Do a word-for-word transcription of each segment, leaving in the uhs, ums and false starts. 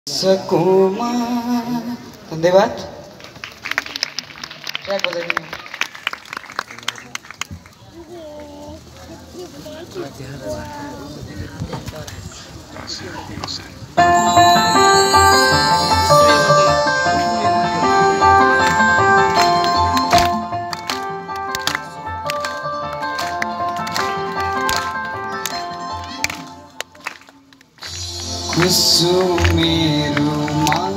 सकुमा धन्यवाद ट्र्याक बजाइदिनु कुसुमे रुमाल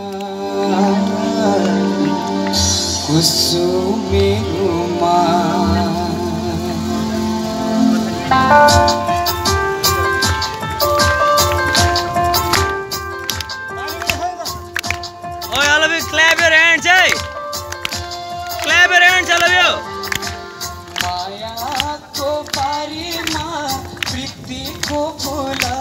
कुसुमे रुमाल Oh, all of you clap your hands, hey! Clap your hands, all of you! माया को बारी माँ प्रीति को बोला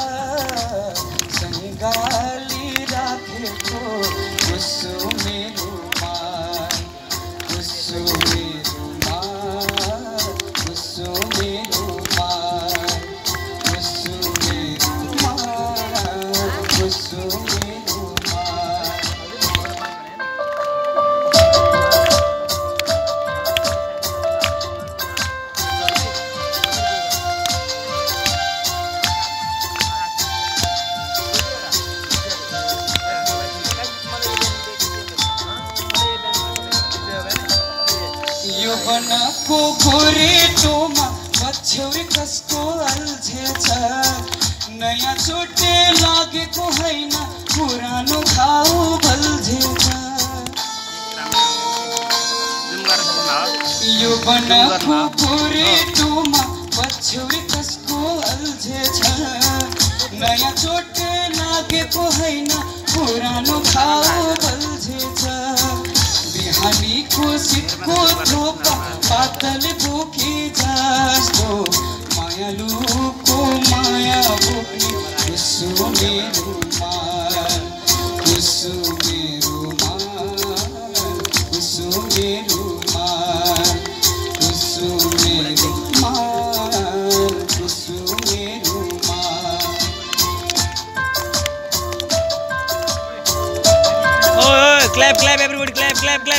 संगाली राखे को कुसुमे रुमाल कुसुमे रुमाल कुसुमे रुमाल कुसुमे रुमाल कुसुमे रुमाल बनको गोरेटोमा पछ्यौरी कसको अल्झेछ नयाँ चोटे लागेको होइन पुरानो घाउ बल्झेछ यो बनको गोरेटोमा पछ्यौरी कसको अल्झेछ नयाँ चोटे लागेको होइन पुरानो घाउ बल्झेछ बिहानीको शीतको थोपा पातल बोके जस्तो मायालुको माया बोक्ने कुसुमे रुमाल कुसुमे रुमाल कुसुमे रुमाल कुसुमे रुमाल कुसुमे रुमाल Oh, oh, clap, clap, everybody, clap, clap, clap.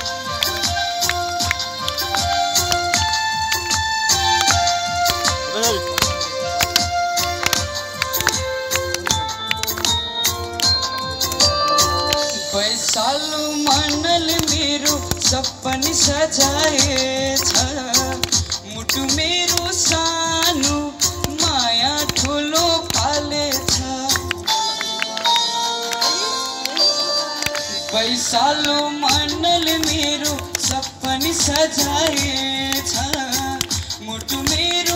पैसालु मनल मेरो सपनी सजाएछ मुटु मेरो सानो माया ठुलो पालेछ पैसालु मनल मेरो सपनी सजाएछ मुटु मेरो